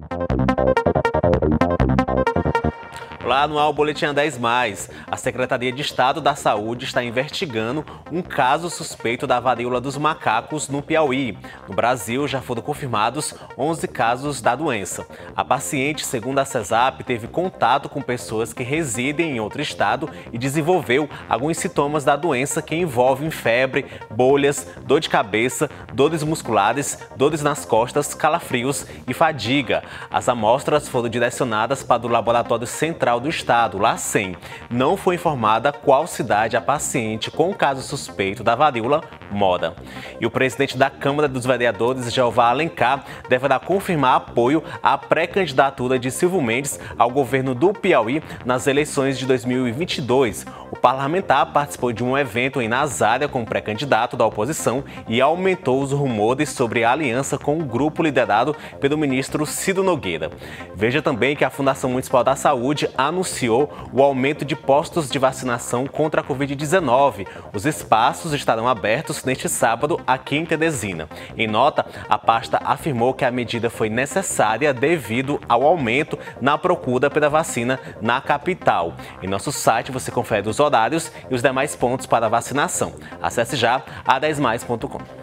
Olá, no ao Boletim A10+. A Secretaria de Estado da Saúde está investigando um caso suspeito da varíola dos macacos no Piauí. No Brasil, já foram confirmados 11 casos da doença. A paciente, segundo a CESAP, teve contato com pessoas que residem em outro estado e desenvolveu alguns sintomas da doença que envolvem febre, bolhas, dor de cabeça, dores musculares, dores nas costas, calafrios e fadiga. As amostras foram direcionadas para o Laboratório Central do Estado, LACEN. Não foi informada qual cidade a paciente com o caso suspeito da varíola mora. E o presidente da Câmara dos Vereadores, Jeová Alencar, deverá confirmar apoio à pré-candidatura de Silvio Mendes ao governo do Piauí nas eleições de 2022. O parlamentar participou de um evento em Nazária com o pré-candidato da oposição e aumentou os rumores sobre a aliança com o grupo liderado pelo ministro Ciro Nogueira. Veja também que a Fundação Municipal da Saúde anunciou o aumento de postos de vacinação contra a Covid-19. Os espaços estarão abertos neste sábado aqui em Teresina. Em nota, a pasta afirmou que a medida foi necessária devido ao aumento na procura pela vacina na capital. Em nosso site você confere os horários e os demais pontos para vacinação. Acesse já a10mais.com.